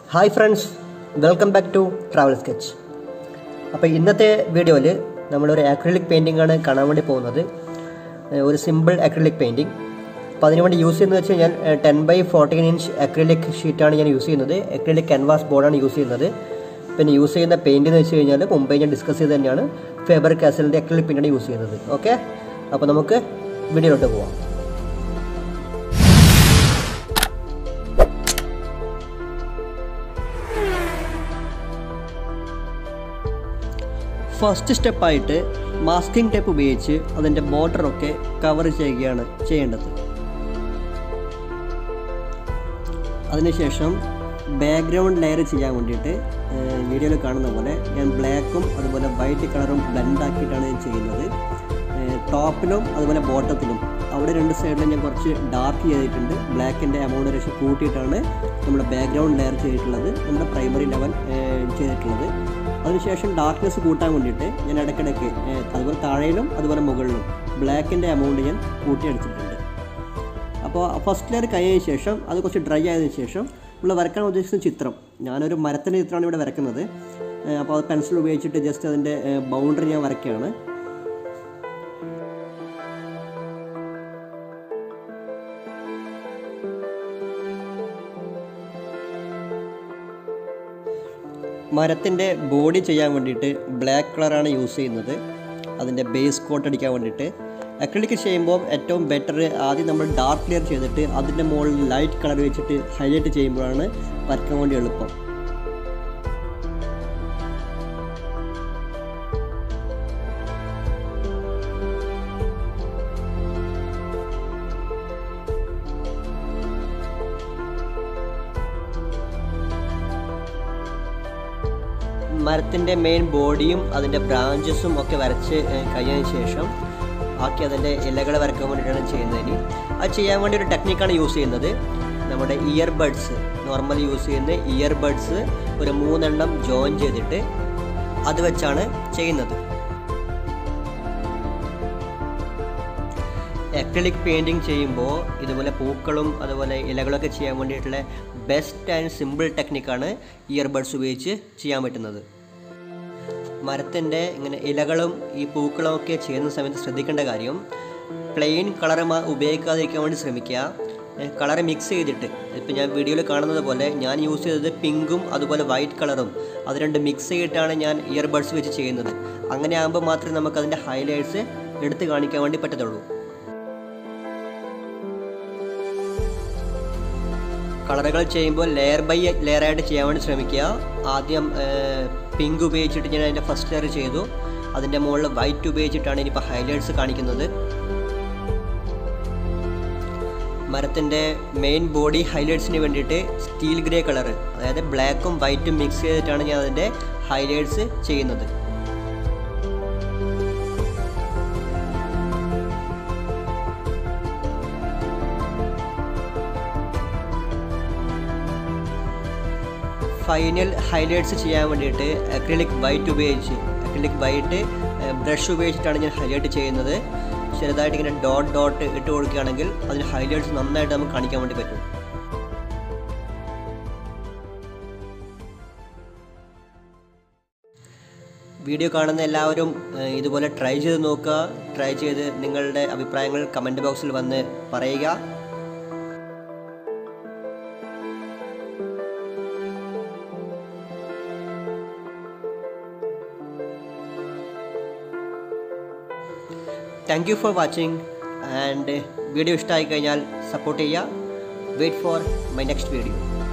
Hi friends, welcome back to Travel Sketch. അപ്പോൾ ഇന്നത്തെ വീഡിയോയിൽ നമ്മളൊരു അക്രിലിക് പെയിൻറ്റിംഗ് ആണ് കാണാൻ വേണ്ടി പോകുന്നത്. ഒരു സിമ്പിൾ അക്രിലിക് പെയിൻറ്റിംഗ്. അപ്പോൾ അതിനുവേണ്ടി യൂസ് ചെയ്യുന്നത് വെച്ച് കഴിഞ്ഞാൽ 10x14 ഇഞ്ച് അക്രിലിക് ഷീറ്റാണ് ഞാൻ യൂസ് ചെയ്യുന്നത്. അക്രിലിക് ക്യാൻവാസ് ബോർഡാണ് യൂസ് ചെയ്യുന്നത്. പിന്നെ യൂസ് ചെയ്യുന്ന പെയിൻറ്റ് എന്ന് വെച്ച് കഴിഞ്ഞാൽ മുമ്പേ ഞാൻ ഡിസ്കസ് ചെയ്ത് തന്നെയാണ് ഫേബർ കാസലിൻ്റെ അക്രിലിക് പെയിൻറ്റാണ് യൂസ് ചെയ്യുന്നത്. ഓക്കെ, അപ്പോൾ നമുക്ക് വീഡിയോയിലോട്ട് പോവാം. ഫസ്റ്റ് സ്റ്റെപ്പായിട്ട് മാസ്കിംഗ് ടേപ്പ് ഉപയോഗിച്ച് അതിൻ്റെ ബോർഡറൊക്കെ കവർ ചെയ്യുകയാണ് ചെയ്യേണ്ടത്. അതിനുശേഷം ബാക്ക്ഗ്രൗണ്ട് ലെയർ ചെയ്യാൻ വേണ്ടിയിട്ട് വീഡിയോയിൽ കാണുന്ന പോലെ ഞാൻ ബ്ലാക്കും അതുപോലെ വൈറ്റ് കളറും ബ്ലെൻഡ് ആക്കിയിട്ടാണ് ഞാൻ ചെയ്യുന്നത്. ടോപ്പിലും അതുപോലെ ബോട്ടത്തിലും അവിടെ രണ്ട് സൈഡിലും ഞാൻ കുറച്ച് ഡാർക്ക് ചെയ്തിട്ടുണ്ട്. ബ്ലാക്കിൻ്റെ എമൗണ്ട് രക്ഷ കൂട്ടിയിട്ടാണ് നമ്മുടെ ബാക്ക്ഗ്രൗണ്ട് ലെയർ ചെയ്തിട്ടുള്ളത്, നമ്മുടെ പ്രൈമറി ലെവൽ ചെയ്തിട്ടുള്ളത്. അതിനുശേഷം ഡാർക്ക്നെസ് കൂട്ടാൻ വേണ്ടിയിട്ട് ഞാൻ ഇടയ്ക്കിടയ്ക്ക് അതുപോലെ താഴെയിലും അതുപോലെ മുകളിലും ബ്ലാക്കിൻ്റെ എമൗണ്ട് ഞാൻ കൂട്ടിയടിച്ചിട്ടുണ്ട്. അപ്പോൾ ഫസ്റ്റ് ലെയർ കഴിഞ്ഞതിന് ശേഷം അത് കുറച്ച് ഡ്രൈ ആയതിനു ശേഷം നമ്മൾ വരയ്ക്കാൻ ഉദ്ദേശിക്കുന്ന ചിത്രം, ഞാനൊരു മരത്തിൻ്റെ ചിത്രമാണ് ഇവിടെ വരയ്ക്കുന്നത്. അപ്പോൾ അത് പെൻസിൽ ഉപയോഗിച്ചിട്ട് ജസ്റ്റ് അതിൻ്റെ ബൗണ്ടറി ഞാൻ വരയ്ക്കുകയാണ്. മരത്തിൻ്റെ ബോഡി ചെയ്യാൻ വേണ്ടിയിട്ട് ബ്ലാക്ക് കളറാണ് യൂസ് ചെയ്യുന്നത്, അതിൻ്റെ ബേസ് കോട്ട് അടിക്കാൻ വേണ്ടിയിട്ട്. അക്രിലിക് ചെയ്യുമ്പോൾ ഏറ്റവും ബെറ്റർ ആദ്യം നമ്മൾ ഡാർക്ക് ലെയർ ചെയ്തിട്ട് അതിൻ്റെ മുകളിൽ ലൈറ്റ് കളർ വെച്ചിട്ട് ഹൈലൈറ്റ് ചെയ്യുമ്പോഴാണ് വരയ്ക്കാൻ വേണ്ടി എളുപ്പം. മരത്തിൻ്റെ മെയിൻ ബോഡിയും അതിൻ്റെ ബ്രാഞ്ചസും ഒക്കെ വരച്ച് കഴിഞ്ഞതിന് ശേഷം ബാക്കി അതിൻ്റെ ഇലകൾ വരയ്ക്കാൻ വേണ്ടിയിട്ടാണ് ചെയ്യുന്നതിന്. അത് ചെയ്യാൻ വേണ്ടി ഒരു ടെക്നിക്കാണ് യൂസ് ചെയ്യുന്നത്. നമ്മുടെ ഇയർബഡ്സ്, നോർമൽ യൂസ് ചെയ്യുന്ന ഇയർബഡ്സ് ഒരു 3 എണ്ണം ജോയിൻ ചെയ്തിട്ട് അത് വെച്ചാണ് ചെയ്യുന്നത്. അക്രിലിക് പെയിൻറ്റിങ് ചെയ്യുമ്പോൾ ഇതുപോലെ പൂക്കളും അതുപോലെ ഇലകളൊക്കെ ചെയ്യാൻ വേണ്ടിയിട്ടുള്ള ബെസ്റ്റ് ആൻഡ് സിമ്പിൾ ടെക്നിക്കാണ് ഇയർബഡ്സ് ഉപയോഗിച്ച് ചെയ്യാൻ പറ്റുന്നത്. മരത്തിൻ്റെ ഇങ്ങനെ ഇലകളും ഈ പൂക്കളും ഒക്കെ ചെയ്യുന്ന സമയത്ത് ശ്രദ്ധിക്കേണ്ട കാര്യം, പ്ലെയിൻ കളർ ഉപയോഗിക്കാതിരിക്കാൻ വേണ്ടി ശ്രമിക്കുക. കളർ മിക്സ് ചെയ്തിട്ട്, ഇപ്പം ഞാൻ വീഡിയോയിൽ കാണുന്നത് പോലെ ഞാൻ യൂസ് ചെയ്തത് പിങ്കും അതുപോലെ വൈറ്റ് കളറും അത് രണ്ട് മിക്സ് ചെയ്തിട്ടാണ് ഞാൻ ഇയർബഡ്സ് വെച്ച് ചെയ്യുന്നത്. അങ്ങനെ ആകുമ്പോൾ മാത്രമേ നമുക്കതിൻ്റെ ഹൈലൈറ്റ്സ് എടുത്ത് കാണിക്കാൻ വേണ്ടി പറ്റത്തുള്ളൂ. കളറുകൾ ചെയ്യുമ്പോൾ ലെയർ ബൈ ലെയറായിട്ട് ചെയ്യാൻ വേണ്ടി ശ്രമിക്കുക. ആദ്യം പിങ്ക് ഉപയോഗിച്ചിട്ട് ഞാൻ അതിൻ്റെ ഫസ്റ്റ് ലെയർ ചെയ്തു, അതിൻ്റെ മുകളിൽ വൈറ്റ് ഉപയോഗിച്ചിട്ടാണ് ഇനിയിപ്പോൾ ഹൈലൈറ്റ്സ് കാണിക്കുന്നത്. മരത്തിൻ്റെ മെയിൻ ബോഡി ഹൈലൈറ്റ്സിന് വേണ്ടിയിട്ട് സ്റ്റീൽ ഗ്രേ കളർ, അതായത് ബ്ലാക്കും വൈറ്റും മിക്സ് ചെയ്തിട്ടാണ് ഞാൻ അതിൻ്റെ ഹൈലൈറ്റ്സ് ചെയ്യുന്നത്. ഫൈനൽ ഹൈലൈറ്റ്സ് ചെയ്യാൻ വേണ്ടിയിട്ട് അക്രിലിക് വൈറ്റ് ബ്രഷ് ഉപയോഗിച്ചിട്ടാണ് ഞാൻ ഹൈലൈറ്റ് ചെയ്യുന്നത്. ചെറുതായിട്ട് ഇങ്ങനെ ഡോട്ട് ഇട്ട് കൊടുക്കുകയാണെങ്കിൽ അതിന് ഹൈലൈറ്റ്സ് നന്നായിട്ട് നമുക്ക് കാണിക്കാൻ വേണ്ടി പറ്റും. വീഡിയോ കാണുന്ന എല്ലാവരും ഇതുപോലെ ട്രൈ ചെയ്ത് നോക്കുക. ട്രൈ ചെയ്ത് നിങ്ങളുടെ അഭിപ്രായങ്ങൾ കമൻറ്റ് ബോക്സിൽ വന്ന് പറയുക. Thank you for watching, and video ഇഷ്ടമായി കഴിഞ്ഞാൽ സപ്പോർട്ട് ചെയ്യുക. Wait for my next video.